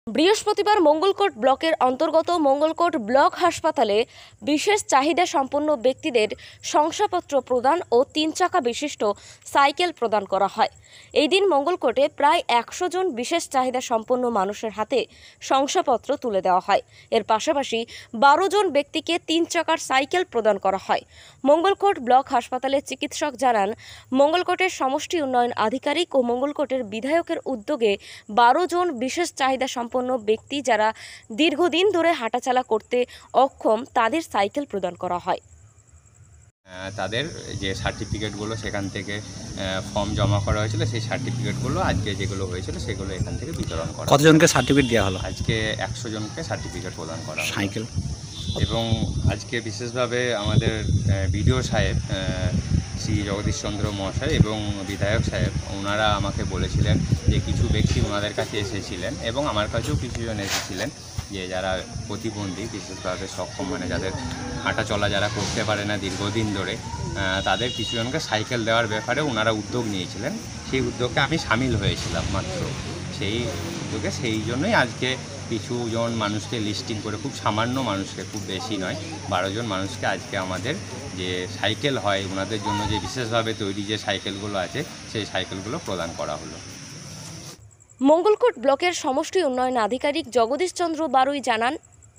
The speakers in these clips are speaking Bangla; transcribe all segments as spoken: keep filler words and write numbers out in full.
বৃহস্পতিবার মঙ্গলকোট ব্লকের অন্তর্গত মঙ্গলকোট ব্লক হাসপাতালে বিশেষ চাহিদা সম্পন্ন ব্যক্তিদের শংসাপত্র প্রদান ও তিন চাকা বিশিষ্ট সাইকেল প্রদান করা হয়। এই দিন মঙ্গলকোটে প্রায় একশো জন বিশেষ চাহিদা সম্পন্ন মানুষের হাতে শংসাপত্র তুলে দেওয়া হয়। এর পাশাপাশি বারো জন ব্যক্তিকে তিন চাকার সাইকেল প্রদান করা হয়। মঙ্গলকোট ব্লক হাসপাতালের চিকিৎসক জানান, মঙ্গলকোটের সমষ্টি উন্নয়ন আধিকারিক ও মঙ্গলকোটের বিধায়কের উদ্যোগে বারো জন বিশেষ চাহিদা সম্পন্ন ব্যক্তি যারা দীর্ঘদিন ধরে হাঁটাচলা করতে অক্ষম তাদের সাইকেল প্রদান করা হয়। তাদের যে সার্টিফিকেটগুলো সেখান থেকে ফর্ম জমা করা হয়েছিল, সেই সার্টিফিকেটগুলো আজকে যেগুলো হয়েছিল সেগুলো এখান থেকে বিতরণ করা। কতজনকে সার্টিফিকেট দেওয়া হলো? আজকে একশো জনকে সার্টিফিকেট প্রদান করা সাইকেল। এবং আজকে বিশেষভাবে আমাদের বিডিও সাহেব শ্রী জগদীশ চন্দ্র মহাশয় এবং বিধায়ক সাহেব ওনারা আমাকে বলেছিলেন যে কিছু ব্যক্তি ওনাদের কাছে এসেছিলেন এবং আমার কাছেও কিছুজন এসেছিলেন যে যারা প্রতিবন্ধী, বিশেষভাবে সক্ষম, মানে যাদের হাঁটা চলা যারা করতে পারে না দীর্ঘদিন ধরে, তাদের কিছুজনকে সাইকেল দেওয়ার ব্যাপারে ওনারা উদ্যোগ নিয়েছিলেন। সেই উদ্যোগে আমি সামিল হয়েছিলাম মাত্র সেই উদ্যোগে। সেই জন্যই আজকে কিছুজন মানুষকে লিস্টিং করে, খুব সামান্য মানুষকে, খুব বেশি নয়, বারো জন মানুষকে আজকে আমাদের যে সাইকেল হয় ওনাদের জন্য যে বিশেষভাবে তৈরি যে সাইকেলগুলো আছে সেই সাইকেলগুলো প্রদান করা হলো। মঙ্গলকোট ব্লকের সমষ্টি উন্নয়ন আধিকারিক জগদীশ চন্দ্র বারুই জানান,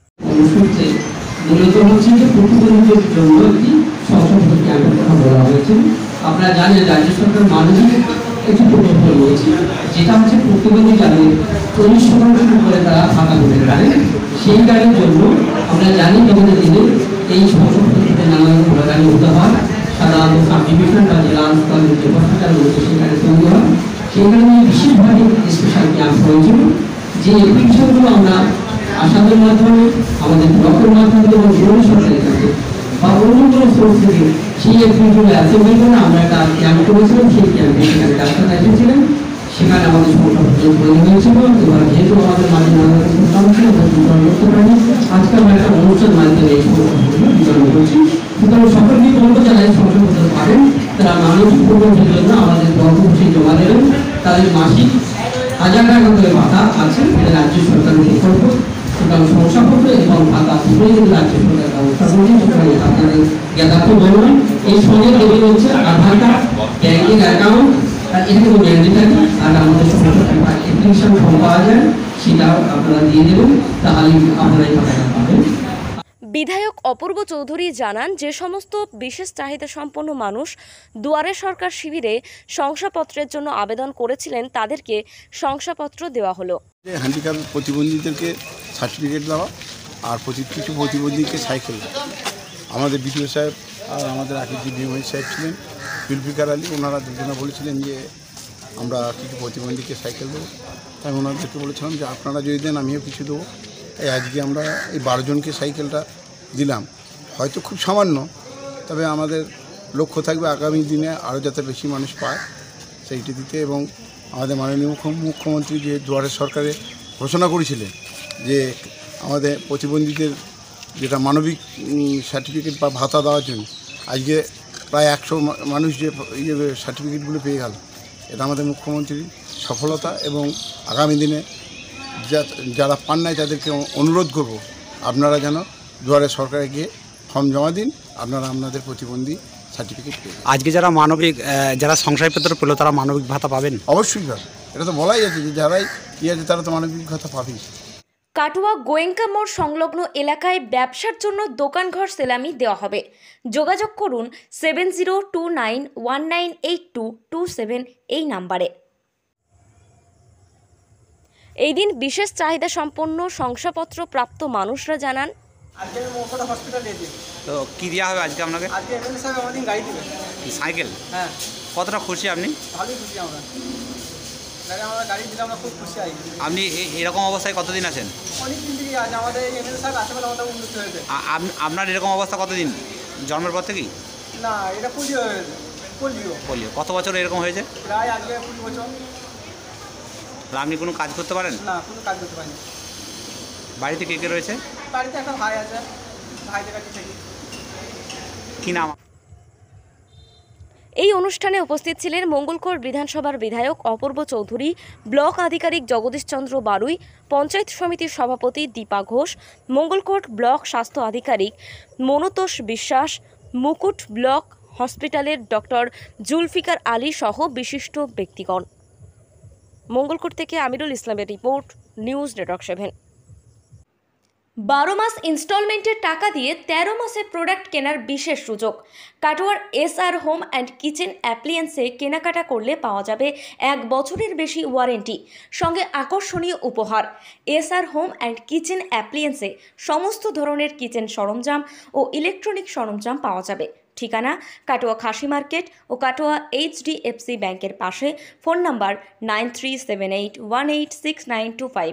আপনারা জানেন রাজ্য সরকার মানবিক একটি প্রকল্প রয়েছে, যেটা হচ্ছে প্রতিবন্ধী যাদের চল্লিশ শতাংশ করে তারা ফাঁকা করতে পারে। সেই কাজের জন্য আমরা জানি আমাদের দিনে এই সংসদে নানান ঘোরাঘাড়ি হতে হয়। সাধারণত সাব ডিভিশন বা জেলা স্তরের যে হসপিটাল রয়েছে সেখানে তৈরি হয়। সেখানে বিশেষভাবে স্পেশাল ক্যাম্প হয়েছিল, যে বিষয়গুলো আমরা আশাদের মাধ্যমে, আমাদের ব্লকের মাধ্যমে এবং জরুরি সরকারের কাছে বা অন্য কোনো সোর্স থেকে সেই এক্সপিরিয়েন্সগুলো অ্যাসেম্বল করে আমরা একটা ক্যাম্প করেছিলাম। সেই ক্যাম্পে সেখানে ডাক্তার এসেছিলেন, সেখানে আমাদের সংসদ তৈরি হয়েছিল। এবার যেহেতু আমাদের মাঝে নানা প্রোগ্রাম ছিল বিতরণ করতে পারি, আজকে আমরা একটা অনুষ্ঠান মাধ্যমে এই সংসদগুলো বিতরণ করছি। সুতরাং সকলকেই বলবো যারা এই সংসদপত্র পাবেন তারা মানবিক প্রকল্পের জন্য আমাদের দরখাস্ত জমা দেবেন। তাদের মাসিক হাজার টাকা করে ভাতা আছে, এটা রাজ্য সরকারের প্রকল্প। সুতরাং শংসাপত্র এবং ভাতা দুটোই যদি রাজ্য সরকার ব্যবস্থা করবে, সুতরাং আপনাদের জ্ঞাতার্থ বলবেন। এই সঙ্গে দেবেন হচ্ছে আধার কার্ড, ব্যাংকের অ্যাকাউন্ট, আর এটা কিন্তু ম্যান্ডেটারি। আর আমাদের সমস্ত অ্যাপ্লিকেশন ফর্ম পাওয়া যায়, সেটাও আপনারা দিয়ে দেবেন, তাহলে আপনারা এই টাকাটা পাবেন। বিধায়ক অপূর্ব চৌধুরী জানান, যে সমস্ত বিশেষ চাহিদা সম্পন্ন মানুষ দুয়ারে সরকার শিবিরে শংসাপত্রের জন্য আবেদন করেছিলেন তাদেরকে শংসাপত্র দেওয়া হলো। হ্যান্ডিক্যাপ প্রতিবন্ধীদেরকে সার্টিফিকেট দেওয়া আর কিছু প্রতিবন্ধীকে সাইকেল। আমাদের বিডিও সাহেব আর আমাদের আগে যে ডিএমআই সাহেব ছিলেন জুলফিকার আলী, ওনারা দুজনে বলেছিলেন যে আমরা কিছু প্রতিবন্ধীকে সাইকেল দেবো। তাই ওনাদেরকে বলেছিলাম যে আপনারা যদি দেন আমিও কিছু দেবো। তাই আজকে আমরা এই বারো জনকে সাইকেলটা দিলাম। হয়তো খুব সামান্য, তবে আমাদের লক্ষ্য থাকবে আগামী দিনে আরও যাতে বেশি মানুষ পায় সেইটি দিতে। এবং আমাদের মাননীয় মুখ্যমন্ত্রী যে দুয়ারে সরকারে ঘোষণা করেছিলেন যে আমাদের প্রতিবন্ধীদের যেটা মানবিক সার্টিফিকেট বা ভাতা দেওয়ার জন্য, আজকে প্রায় একশো মানুষ যে ইয়ে সার্টিফিকেটগুলো পেয়ে গেল, এটা আমাদের মুখ্যমন্ত্রীর সফলতা। এবং আগামী দিনে যারা পান নাই তাদেরকে অনুরোধ করব আপনারা যেন দুয়ারে সরকারে গিয়ে ফর্ম জমা দিন, আপনারা আপনাদের প্রতিবন্ধী সার্টিফিকেট পেয়ে। আজকে যারা মানবিক যারা শংসাপত্র পেল তারা মানবিক ভাতা পাবেন? অবশ্যই পাবে, এটা তো বলাই আছে যে যারাই ইয়ে আছে তারা তো মানবিক ভাতা পাবেই। কাটুয়া গোয়েঙ্কা মোড় সংলগ্ন এলাকায় ব্যবসার জন্য দোকানঘর সেলামি দেওয়া হবে। যোগাযোগ করুন seven zero two nine one nine eight two two seven এই নাম্বারে। এই দিন বিশেষ চাহিদা সম্পন্ন শংসাপত্র প্রাপ্ত মানুষরা জানান, আজকে মৌসুমী হসপিটালে দিই। তো কি দেওয়া হবে আজকে আপনাকে? আজকে এমএলএ সাহেব আমাদের গাড়ি দিবেন। সাইকেল? হ্যাঁ। কতটা খুশি আপনি? ভালোই খুশি আমরা। গাড়ি আমরা গাড়ি দিলে আমরা খুব খুশি আছি। আপনি এরকম অবস্থায় কতদিন আছেন? অনেক দিন থেকে আছে, আমাদের এমএলএ সাহেব আসলে আমাদের উন্নতি হয়েছে। আপনার এরকম অবস্থা কতদিন? জন্মের পর থেকেই? না, এটা পোলিও হয়েছে। পোলিও পোলিও কত বছর এরকম হয়েছে? প্রায় আজকে কুড়ি বছর। আপনি কোনো কাজ করতে পারেন না? কোনো কাজ করতে পারেন। বাড়িতে কে কে রয়েছে? বাড়িতে একটা ভাই আছে, ভাইদের কাছে থেকে। কি নাম? এই অনুষ্ঠানে উপস্থিত ছিলেন মঙ্গলকোট বিধানসভার বিধায়ক অপূর্ব চৌধুরী, ব্লক আধিকারিক জগদীশ চন্দ্র বারুই, পঞ্চায়েত সমিতির সভাপতি দীপা ঘোষ, মঙ্গলকোট ব্লক স্বাস্থ্য আধিকারিক মনতোষ বিশ্বাস, মুকুট ব্লক হসপিটালের ডক্টর জুলফিকার আলী সহ বিশিষ্ট ব্যক্তিগণ। মঙ্গলকোট থেকে আমিরুল ইসলামের রিপোর্ট, নিউজ নেটওয়ার্ক সেভেন। বারো মাস ইনস্টলমেন্টের টাকা দিয়ে তেরো মাসের প্রোডাক্ট কেনার বিশেষ সুযোগ। কাটোয়ার S R home and kitchen অ্যাপ্লিয়েন্সে কেনাকাটা করলে পাওয়া যাবে এক বছরের বেশি ওয়ারেন্টি, সঙ্গে আকর্ষণীয় উপহার। S R home and kitchen অ্যাপ্লিয়েন্সে সমস্ত ধরনের কিচেন সরঞ্জাম ও ইলেকট্রনিক সরঞ্জাম পাওয়া যাবে। ঠিকানা কাটোয়া খাসি মার্কেট ও Katwa H D F C ব্যাংকের পাশে। Phone number nine three seven eight one eight six nine two five.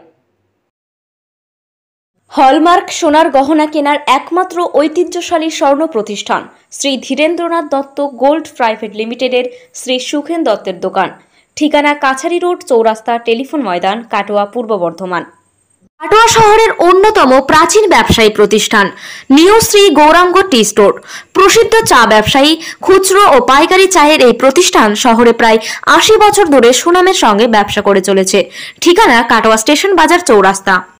Hallmark সোনার গহনা কেনার একমাত্র ঐতিহ্যশালী স্বর্ণ প্রতিষ্ঠান শ্রী ধীরেন্দ্রনাথ দত্ত গোল্ড প্রাইভেট লিমিটেডের শ্রী সুখেন দত্তের দোকান। ঠিকানা কাছারি রোড চৌরাস্তা, টেলিফোন ময়দান, কাটোয়া, পূর্ব বর্ধমান। কাটোয়া শহরের অন্যতম প্রাচীন ব্যবসায়ী প্রতিষ্ঠান new Shri Gouranga tea store. প্রসিদ্ধ চা ব্যবসায়ী, খুচরো ও পাইকারি চায়ের এই প্রতিষ্ঠান শহরে প্রায় আশি বছর ধরে সুনামের সঙ্গে ব্যবসা করে চলেছে। ঠিকানা কাটোয়া স্টেশন বাজার চৌরাস্তা।